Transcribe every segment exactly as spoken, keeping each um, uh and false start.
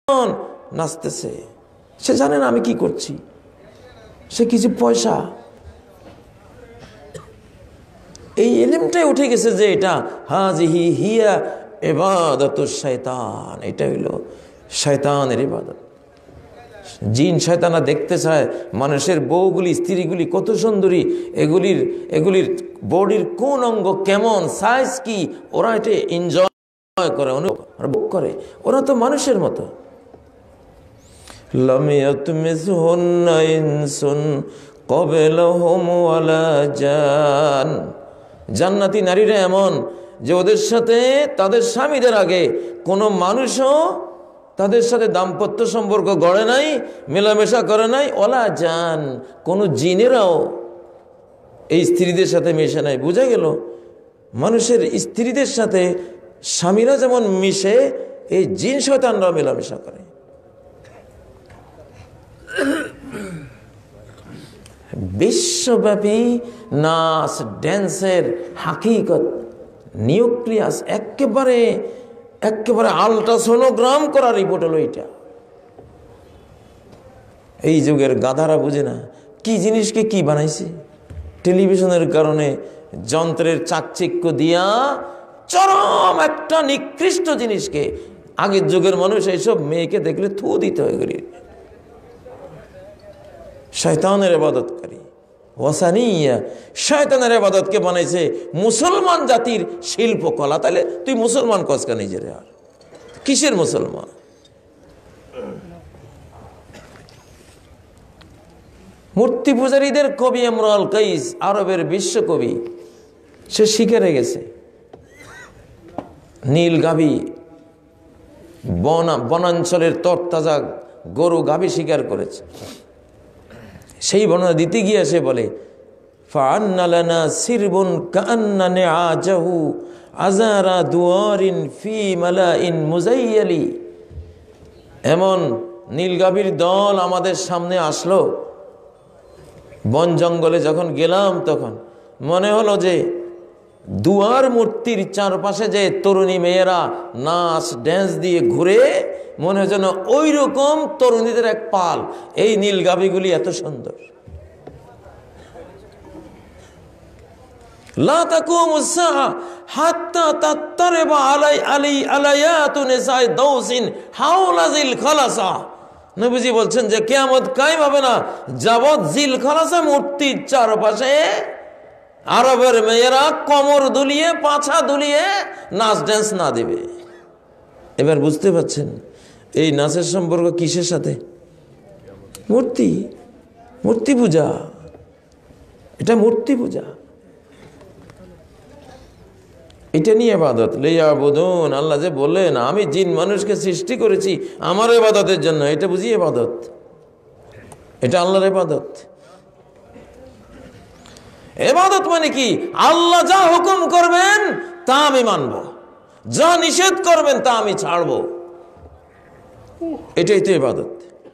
নাচতেছে, সে জানে না আমি কি করছি, সে কিছু পয়সা, এই ইলমটাই উঠে গেছে যে এটা হাজিহি হিয়া ইবাদাতুশ শয়তান, এটা হইলো শয়তানের ইবাদত। জিন শয়তানা দেখতে চায় মানুষের বউগুলি, স্ত্রীগুলি কত সুন্দরী, এগুলির এগুলির বডির কোন অঙ্গ কেমন, সাইজ কি, ওরা এটা এনজয় করে, অনুভব করে, ওরা তো মানুষের মতো। লাম ইয়াতমিসহুন্না ইনসুন ক্বাবলাহুম ওয়ালা জান, জান্নাতি নারীরা এমন যে ওদের সাথে তাদের স্বামীদের আগে কোনো মানুষও তাদের সাথে দাম্পত্য সম্পর্ক গড়ে নাই, মেলামেশা করে নাই, ওলা জান, কোনো জিনেরাও এই স্ত্রীদের সাথে মেশে নাই। বোঝা গেল মানুষের স্ত্রীদের সাথে স্বামীরা যেমন মিশে, এই জিন শয়তানরাও মেলামেশা করে। বিশ্বব্যাপী নাচ ড্যান্সের হাকিকত নিউক্লিয়াস একেবারে একেবারে আল্ট্রাসোনোগ্রাম করা রিপোর্ট হলো এটা। এই যুগের গাধারা বুঝে না কি জিনিসকে কি বানাইছে। টেলিভিশনের কারণে যন্ত্রের চাকচিক্য দিয়া চরম একটা নিকৃষ্ট জিনিসকে, আগের যুগের মানুষ এইসব মেয়েকে দেখলে থু দিতে হয়, গেলি শয়তানের ইবাদতকারী ওয়াসানিয়া, শয়তানের ইবাদতকে বানাইছে মুসলমান জাতির শিল্পকলা। তাহলে তুই মুসলমান কসকা নিজের, আর কিসের মুসলমান? মূর্তি পূজারীদের কবি ইমরুল কাইস, আরবের বিশ্বকবি, সে শিকারে গেছে নীল গাভী, বনা বনাঞ্চলের তরতাজা গরু গাভী শিকার করেছে। সেই বর্ণনা দিতে গিয়ে সে বলে ফাআন্না লানা সিরবুন কাআন্না নিআজাহু আযারা দুয়ারিন ফি মালাইন মুযায়্যালি, এমন নীলগাভীর দল আমাদের সামনে আসলো। বন জঙ্গলে যখন গেলাম তখন মনে হলো যে দুয়ার মূর্তির চারপাশে যে তরুণী মেয়েরা নাচ ড্যান্স দিয়ে ঘুরে, মনে হয় যেন ওই রকম তরুণীদের এক পাল। এই নীল গাভীগুলি এত সুন্দর। লা তাকুমুস সাআ হাত্তা তাত্তারিবা আলাই আলি আলায়াতু নিসাই দাউসিন হাওলা জিল খালাসা, নবীজি বলছেন যে কিয়ামত কায়েম হবে না যাবত জিল খালাসা মূর্তির চারপাশে আরবের মেয়েরা কোমর দুলিয়ে পাছা দুলিয়ে নাচ ড্যান্স না দিবে। এবার বুঝতে পারছেন এই নাচের সম্পর্ক কিসের সাথে? মূর্তি, মূর্তি পূজা, এটা মূর্তি পূজা, এটা নিয়ে ইবাদত। লিয়াবুদুন, আল্লাহ যে বললেন আমি জিন মানুষকে সৃষ্টি করেছি আমার ইবাদতের জন্য, এটা বুঝি ইবাদত, এটা আল্লাহর ইবাদত। ইবাদত মানে কি? আল্লাহ যা হুকুম করবেন তা আমি মানব, যা নিষেধ করবেন তা আমি ছাড়ব, এটাই তো ইবাদত।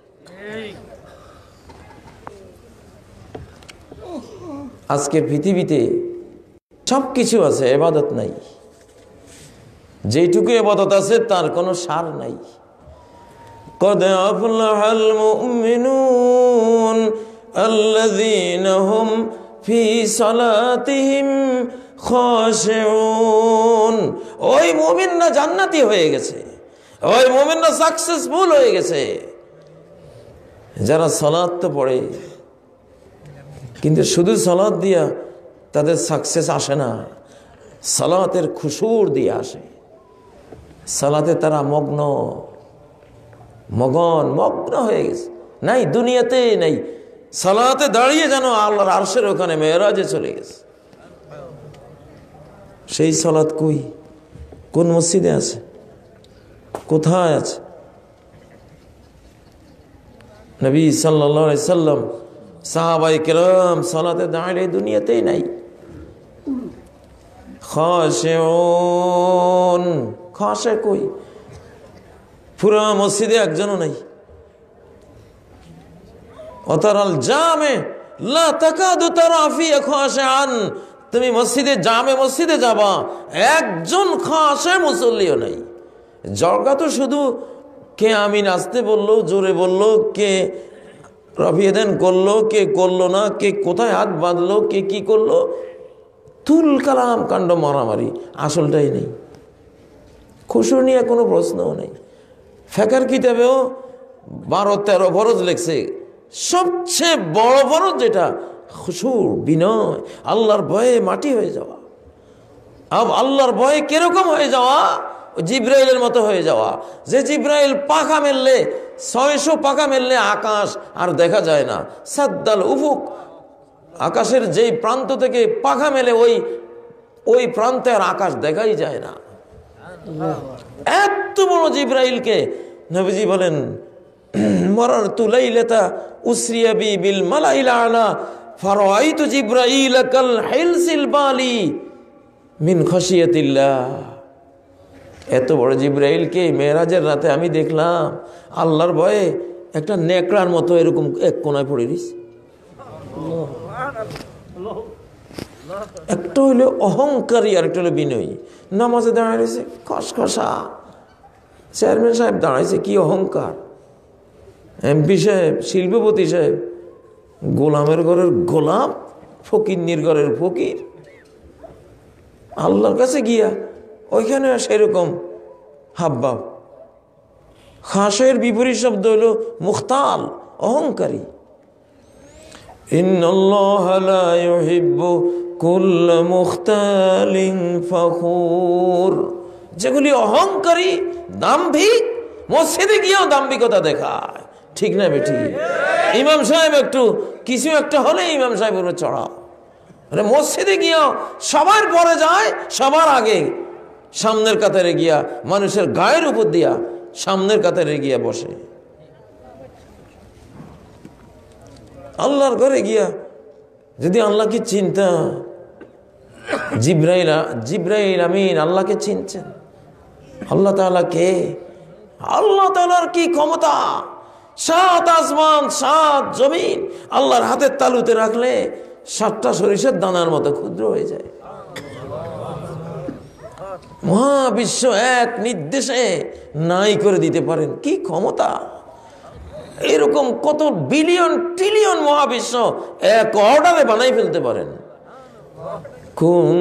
আজকের পৃথিবীতে সব কিছু আছে, ইবাদত নাই। যেটুকু ইবাদত আছে তার কোনো সার নাই। কদ আফলাহাল মুমিনুন আল্লাযীনা হুম ফি সালাতিহিম খাশিউন, ওই মুমিনরা জান্নাতি হয়ে গেছে, ওই মুমিনরা সাকসেসফুল হয়ে গেছে যারা সালাত তো পড়ে। কিন্তু শুধু সালাত দিয়া তাদের সাকসেস আসে না, সালাতের খুশুর দিয়ে আসে। সালাতে তারা মগ্ন মগন মগ্ন হয়ে গেছে, নাই দুনিয়াতে নাই, সালাতে দাঁড়িয়ে যেন আল্লাহর আরশের ওখানে মেরাজে চলে গেছে। সেই সালাত কই, কোন মসজিদে আছে, কোথায় আছে? নবী সাল্লাল্লাহু আলাইহি সাল্লাম, সাহাবায়ে কেরাম সালাতে দাঁড়িয়ে দুনিয়াতেই নাই। খাশিউন, খাশে কই? পুরা মসজিদে একজনও নাই। অতারাল জামে লা তাকাদু তারা ফিয়া খাশিআন, তুমি মসজিদে জামে মসজিদে যাবা একজন খাশে মুসল্লিও নাই। জায়গা তো শুধু কে আমিন আসতে বললো, জোরে বললো, কে রফিয়েদেন করলো, কে করলো না, কে কোথায় হাত বাঁধলো, কে কি করলো, তুল কালাম কাণ্ড মারামারি, আসলটাই নেই। খুশু নিয়ে কোনো প্রশ্নও নেই। ফেকার কিতাবেও বারো তেরো ফরজ লেখছে, সবচেয়ে বড় ফরজ যেটা খুশুর, বিনয়, আল্লাহর ভয়ে মাটি হয়ে যাওয়া। আব আল্লাহর ভয়ে কিরকম হয়ে যাওয়া? জিব্রাইলের মতো হয়ে যাওয়া, যে জিব্রাইল পাখা মেললে, ছয়শো পাখা মেললে আকাশ আর দেখা যায় না। সাদ্দাল উফুক, আকাশের যেই প্রান্ত থেকে পাখা মেলে ওই ওই প্রান্তে আর আকাশ দেখাই যায় না। এত বড় জিব্রাইলকে নবীজি বলেন, মারারতু লাইলাতা উসরিয়া বি বিল মালাইল আলা ফারাআইতু জিব্রাইল কাল হিলসিল বালি মিন খাশিয়াতিল্লাহ। এত বড় জিব্রাইলকে মেরাজের রাতে আমি দেখলাম আল্লাহর ভয়ে একটা নেকড়ার মতো এরকম এক কোনায় পড়ে রয়েছে। একটা হইলো অহংকারী আর একটা হলো বিনয়ী। নামাজে দাঁড়ায় রয়েছে খসখসা, চেয়ারম্যান সাহেব দাঁড়াইছে, কি অহংকার। এমপি সাহেব, শিল্পপতি সাহেব, গোলামের ঘরের গোলাম, ফকিন্নির ঘরের ফকির। আল্লাহর কাছে গিয়া ওইখানে সেরকম হাবভাব। খাসের বিপরীত শব্দ হলো মুখতাল, অহংকারী। ইন্নাল্লাহা লা ইউহিব্বু কুল্লা মুখতালিন ফখুর। যেগুলি অহংকারী, দাম্ভিক, মসজিদে গিয়েও দাম্ভিকতা দেখায়, ঠিক না বেটি? ইমাম সাহেব একটু কিছু একটা হলে ইমাম সাহেব উপরে চড়া। আরে মসজিদে গিয়েও সবার পরে যায়, সবার আগে সামনের কাতারে গিয়া মানুষের গায়ের উপর দিয়া সামনের কাতারে গিয়া বসে। আল্লাহর ঘরে গিয়া যদি আল্লাহকে চিন্তা, জিব্রাইল জিব্রাইল আমিন আল্লাহকে চিনছেন। আল্লাহ তাআলা কে? আল্লাহ তাআলার কি ক্ষমতা! সাত আসমান, সাত জমিন আল্লাহর হাতের তালুতে রাখলে সাতটা সরিষার দানার মতো ক্ষুদ্র হয়ে যায়। মহাবিশ্ব এক নির্দেশে নাই করে দিতে পারেন, কি ক্ষমতা! এরকম কত বিলিয়ন ট্রিলিয়ন মহাবিশ্ব এক অর্ডারে বানাই ফেলতে পারেন। কুন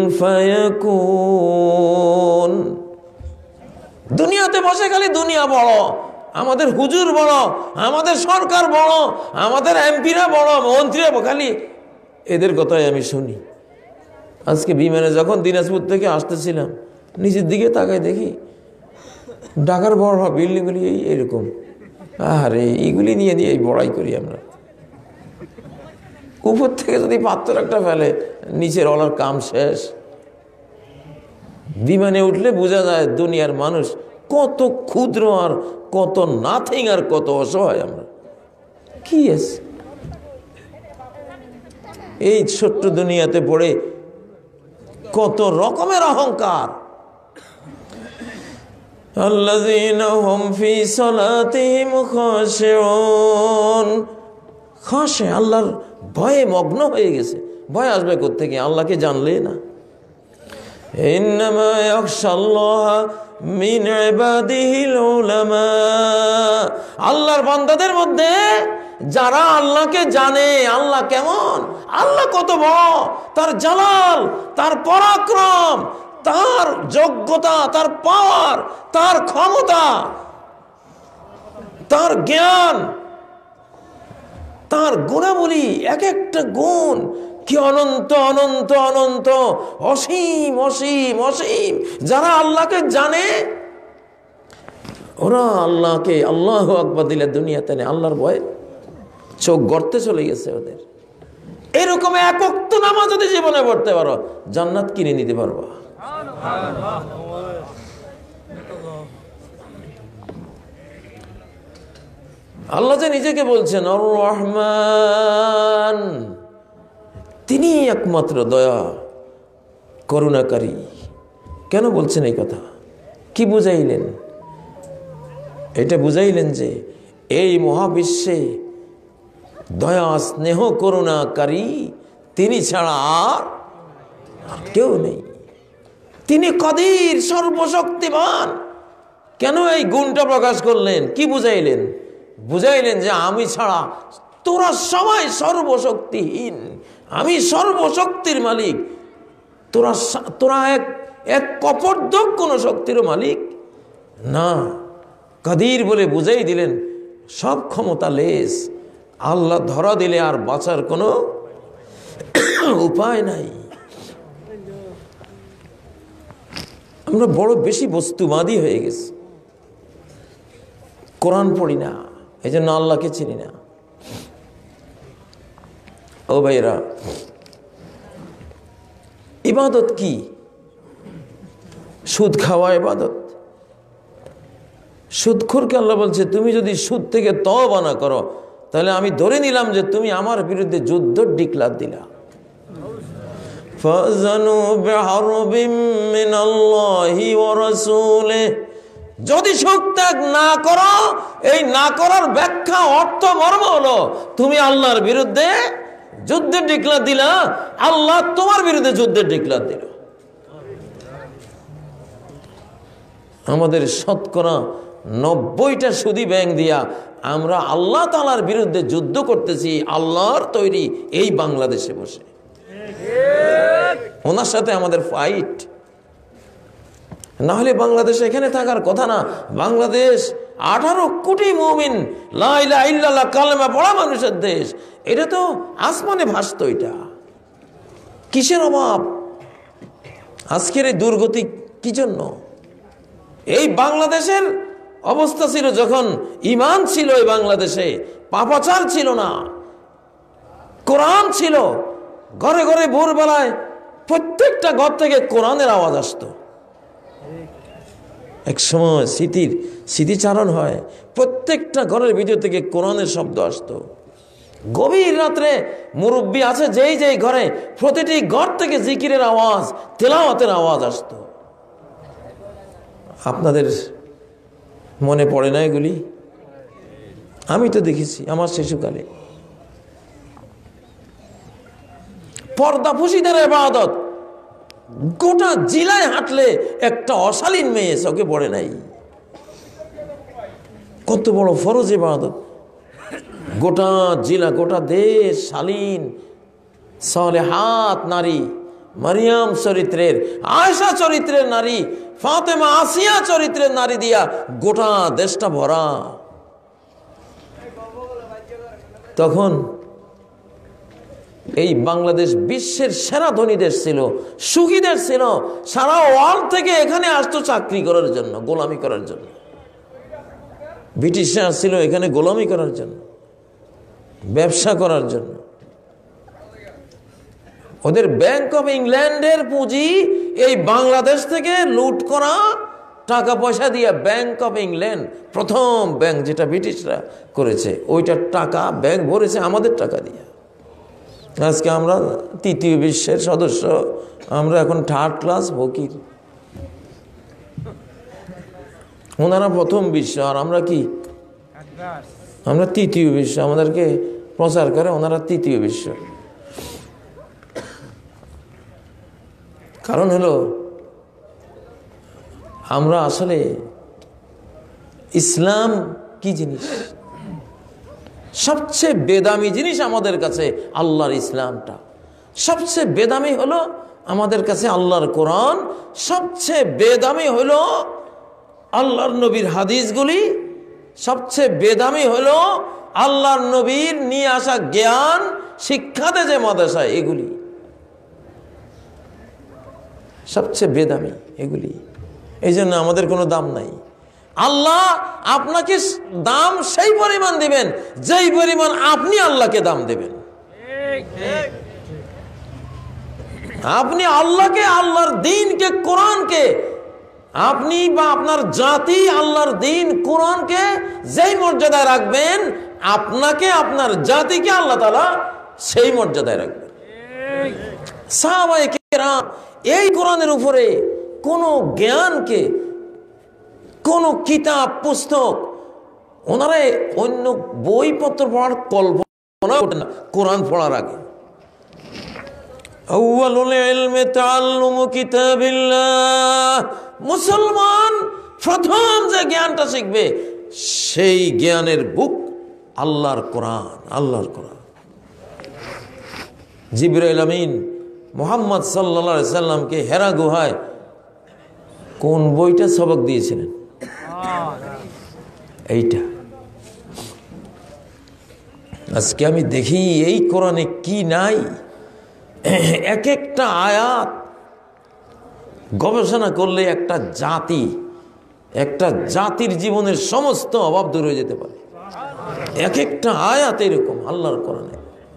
ফায়াকুন। দুনিয়াতে বসে খালি দুনিয়া বড়, আমাদের হুজুর বড়, আমাদের সরকার বড়, আমাদের এমপিরা বড়, মন্ত্রীরা, খালি এদের কথাই আমি শুনি। আজকে বিমানে যখন দিনাজপুর থেকে আসতেছিলাম, নিচের দিকে তাকাই দেখি ঢাকার বড় বড় বিল্ডিংগুলি এই এরকম। আরে এইগুলি নিয়ে নিয়ে এই বড়াই করি আমরা। উপর থেকে যদি পাথর একটা ফেলে, নিচের ওলার কাম শেষ। বিমানে উঠলে বোঝা যায় দুনিয়ার মানুষ কত ক্ষুদ্র আর কত নাথিং আর কত অসহায় আমরা। কি আছে এই ছোট্ট দুনিয়াতে পড়ে কত রকমের অহংকার। আল্লাযীনা হুম ফি সালাতিহিম খাশিউন। খাশে, আল্লাহর ভয়ে মগ্ন হয়ে গেছে। ভয় আসবে কোত্থেকে? আল্লাহকে জানলে না। ইন্নামা ইয়াখশাল্লাহা মিন ইবাদিহিল উলামা। আল্লাহর বান্দাদের মধ্যে যারা আল্লাহকে জানে, আল্লাহ কেমন, আল্লাহ কত বড়, তার জালাল, তার পরাক্রম, তার যোগ্যতা, তার পাওয়ার, তার ক্ষমতা, তার জ্ঞান, তার গুণাবলী, এক একটা গুণ কি অনন্ত অনন্ত অনন্ত, অসীম অসীম অসীম। যারা আল্লাহকে জানে ওরা আল্লাহকে আল্লাহু আকবার দিলে দুনিয়াতে নেই, আল্লাহর ভয়ে চোখ গর্তে চলে গেছে ওদের। এরকম এক ওয়াক্ত নামাজ যদি জীবনে পড়তে পারো, জান্নাত কিনে নিতে পারবা। আল্লাহ যে নিজেকে বলছেন আর রহমান, তিনি একমাত্র দয়া করুণাকারী। কেন বলছেন এই কথা? কি বুঝাইলেন? এটা বুঝাইলেন যে এই মহাবিশ্বে দয়া স্নেহ করুণাকারী তিনি ছাড়া আর কেউ নেই। তিনি কাদির, সর্বশক্তিমান, কেন এই গুণটা প্রকাশ করলেন? কি বুঝাইলেন? বুঝাইলেন যে আমি ছাড়া তোরা সবাই সর্বশক্তিহীন, আমি সর্বশক্তির মালিক, তোরা তোরা এক এক কপর্দক কোন শক্তির মালিক না। কাদির বলে বুঝাই দিলেন সব ক্ষমতা লেস, আল্লাহ ধরা দিলে আর বাঁচার কোনো উপায় নাই। আমরা বড় বেশি বস্তুবাদী হয়ে গেছি, কোরআন পড়ি না, এই জন্য আল্লাহকে চিনি না। ও ভাইরা, ইবাদত কি? সুদ খাওয়া ইবাদত। সুদখোরকে আল্লাহ বলছে তুমি যদি সুদ থেকে তওবা না করো তাহলে আমি ধরে নিলাম যে তুমি আমার বিরুদ্ধে যুদ্ধ ডিক্লার দিলা। ফাযানু বিহারবিম মিনাল্লাহি ওয়া রাসূলিহি, যদি সুদ ত্যাগ না করো, এই না করার ব্যাখ্যা অর্থ মর্ম হলো তুমি আল্লাহর বিরুদ্ধে যুদ্ধের ডিক্লার দিলা, আল্লাহ তোমার বিরুদ্ধে যুদ্ধের ডিক্লার দিল। আমাদের শতকরা নব্বইটা সুদী ব্যাংক দিয়া আমরা আল্লাহ তাআলার বিরুদ্ধে যুদ্ধ করতেছি, আল্লাহর তৈরি এই বাংলাদেশে বসে। ওনার সাথে আমাদের ফাইট, না হলে বাংলাদেশ এখানে থাকার কথা না। বাংলাদেশ আঠারো কোটি মুমিন লা ইলাহা ইল্লাল্লাহ কালেমা পড়া মানুষের দেশ। এটা তো আসমানে ভাসত। এটা কিসের অভাব? আজকের এই দুর্গতি কি জন্য? এই বাংলাদেশের অবস্থা ছিল যখন ঈমান ছিল, এই বাংলাদেশে পাপাচার ছিল না, কোরআন ছিল ঘরে ঘরে। ভোরবেলায় প্রত্যেকটা ঘর থেকে কোরআনের আওয়াজ আসতো। এক সময় স্মৃতির স্মৃতিচারণ হয়, প্রত্যেকটা ঘরের ভিতর থেকে কোরআনের শব্দ আসতো। গভীর রাত্রে মুরব্বী আছে যেই যেই ঘরে, প্রতিটি ঘর থেকে জিকিরের আওয়াজ, তেলাওয়াতের আওয়াজ আসতো। আপনাদের মনে পড়ে না এগুলি? আমি তো দেখেছি আমার শিশুকালে। পর্দাফুসিদের ইবাদত, গোটা জেলায় হাঁটলে একটা অশালীন মেয়ে চোখে পড়ে নাই। কত বড় ফরজ ইবাদত! গোটা জেলা, গোটা দেশ শালীন সালেহাত নারী, মারিয়াম চরিত্রের, আয়েশা চরিত্রের নারী, ফাতেমা আসিয়া চরিত্রের নারী দিয়া গোটা দেশটা ভরা। তখন এই বাংলাদেশ বিশ্বের সেরা ধনী দেশ ছিল, সুখী দেশ ছিল। সারা ওয়ার্ল্ড থেকে এখানে আসতো চাকরি করার জন্য, গোলামি করার জন্য। ব্রিটিশরা আসছিল এখানে গোলামি করার জন্য, ব্যবসা করার জন্য। ওদের ব্যাংক অফ ইংল্যান্ডের পুঁজি এই বাংলাদেশ থেকে লুট করা টাকা পয়সা দিয়ে ব্যাংক অফ ইংল্যান্ড, প্রথম ব্যাংক যেটা ব্রিটিশরা করেছে, ওইটার টাকা ব্যাংক ভরেছে আমাদের টাকা দিয়ে। আজকে আমরা তৃতীয় বিশ্বের সদস্য, আমরা এখন থার্ড ক্লাস ফকির। ওনারা প্রথম বিশ্ব, আর আমরা কি? আমরা তৃতীয় বিশ্ব। আমাদেরকে প্রচার করে ওনারা তৃতীয় বিশ্ব। কারণ হলো আমরা আসলে ইসলাম কি জিনিস, সবচেয়ে বেদামি জিনিস আমাদের কাছে আল্লাহর ইসলামটা। সবচেয়ে বেদামি হলো আমাদের কাছে আল্লাহর কোরআন, সবচেয়ে বেদামি হলো আল্লাহর নবীর হাদিসগুলি, সবচেয়ে বেদামি হলো আল্লাহর নবীর নিয়ে আসা জ্ঞান, শিক্ষাতে যে মাদ্রাসা, এগুলি সবচেয়ে বেদামি এগুলি। এই জন্য আমাদের কোনো দাম নাই। আল্লাহ আপনাকে দাম সেই পরিমাণ দিবেন যেই পরিমাণ আপনি আল্লাহকে দাম দেবেন। আপনি আল্লাহকে, আল্লাহর দ্বীনকে, কোরআনকে, আপনি বা আপনার জাতি আল্লাহর দ্বীন কোরআনকে যেই মর্যাদায় রাখবেন, আপনাকে, আপনার জাতিকে আল্লাহ তাআলা সেই মর্যাদায় রাখবেন। সাহাবায়ে কেরাম এই কোরআনের উপরে কোনো জ্ঞানকে, কোন কিতাব পুস্তক, ওনারা অন্য বইপত্র পড়ার কল্পনা করতেন না কোরআন পড়ার আগে। আউয়ালুল ইলমি তাআল্লুমু কিতাবিল্লাহ। মুসলমান প্রথম যে জ্ঞানটা শিখবে সেই জ্ঞানের বুক আল্লাহর কোরআন, আল্লাহর কোরআন। জিবরাইল আমিন মুহাম্মদ সাল্লাল্লাহু আলাইহি সাল্লামকে হেরা গুহায় কোন বইটা সবক দিয়েছিলেন? এইটা। আজকে আমি দেখি এই কোরআনে কি নাই। এক একটা আয়াত গবেষণা করলে একটা জাতি, একটা জাতির জীবনের সমস্ত অভাব দূর হয়ে যেতে পারে। এক একটা আয়াত এরকম আল্লাহর কোরআনে।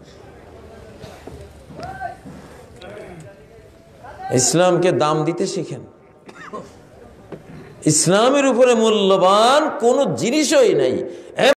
ইসলামকে দাম দিতে শিখেন। ইসলামের উপরে মূল্যবান কোনো জিনিসই নাই।